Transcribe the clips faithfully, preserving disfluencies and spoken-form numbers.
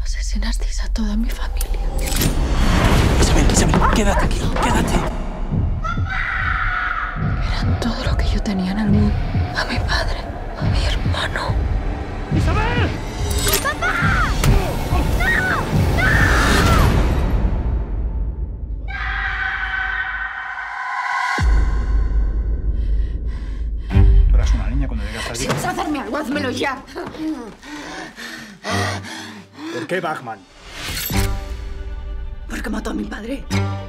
Asesinasteis a toda mi familia. Isabel, Isabel, quédate aquí, quédate. Eran todo lo que yo tenía en el mundo. A mi padre, a mi hermano. ¡Isabel! ¡Papá! ¡No! ¡No! Tú eras una niña cuando llegaste aquí. Si vas a hacerme algo, házmelo ya. ¿Por qué Bachmann? Porque mató a mi padre.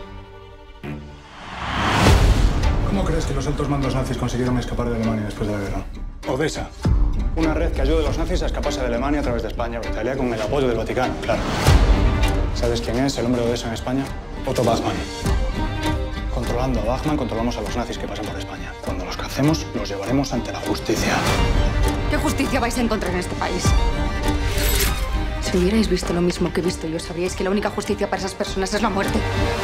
¿Cómo crees que los altos mandos nazis consiguieron escapar de Alemania después de la guerra? Odessa. Una red que ayuda a los nazis a escaparse de Alemania a través de España o Italia con el apoyo del Vaticano, claro. ¿Sabes quién es el hombre de Odessa en España? Otto Bachmann. Controlando a Bachmann, controlamos a los nazis que pasan por España. Cuando los cacemos, los llevaremos ante la justicia. ¿Qué justicia vais a encontrar en este país? Si hubierais visto lo mismo que he visto yo, sabríais que la única justicia para esas personas es la muerte.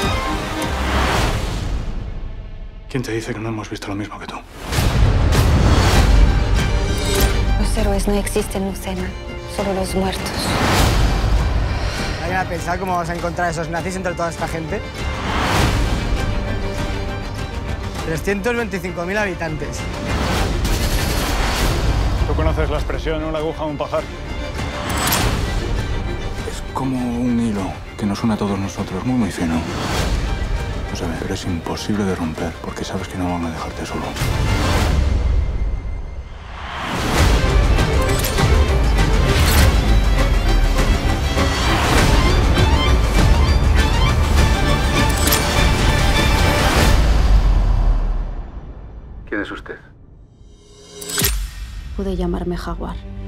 ¿Quién te dice que no hemos visto lo mismo que tú? Los héroes no existen, Lucena, solo los muertos. ¿Alguien a pensar cómo vamos a encontrar a esos nazis entre toda esta gente? trescientos veinticinco mil habitantes. ¿Tú conoces la expresión una aguja, un pajar? Es como un hilo que nos une a todos nosotros, muy, muy fino. No sabes, pero es imposible de romper porque sabes que no van a dejarte solo. ¿Quién es usted? Pude llamarme Jaguar.